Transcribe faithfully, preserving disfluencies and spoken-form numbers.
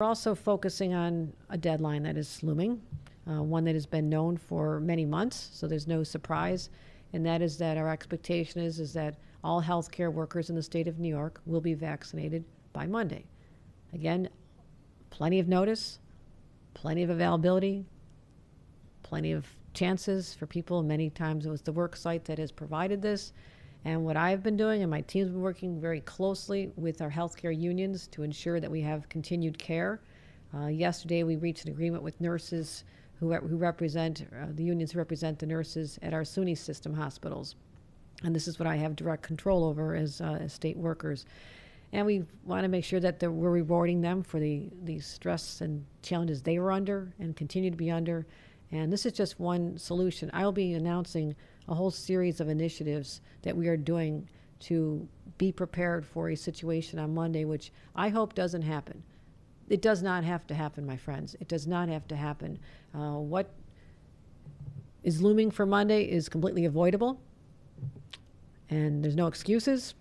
We're also focusing on a deadline that is looming, uh, one that has been known for many months, so there's no surprise, and that is that our expectation is, is that all healthcare workers in the state of New York will be vaccinated by Monday. Again, plenty of notice, plenty of availability, plenty of chances for people. Many times it was the work site that has provided this. And what I've been doing, and my team's been working very closely with our healthcare unions to ensure that we have continued care. Uh, yesterday, we reached an agreement with nurses who, who represent, uh, the unions who represent the nurses at our SUNY system hospitals. And this is what I have direct control over as, uh, as state workers. And we want to make sure that we're rewarding them for the, the stress and challenges they were under and continue to be under. And this is just one solution. I'll be announcing a whole series of initiatives that we are doing to be prepared for a situation on Monday, which I hope doesn't happen. It does not have to happen, my friends. It does not have to happen. Uh, what is looming for Monday is completely avoidable, and there's no excuses.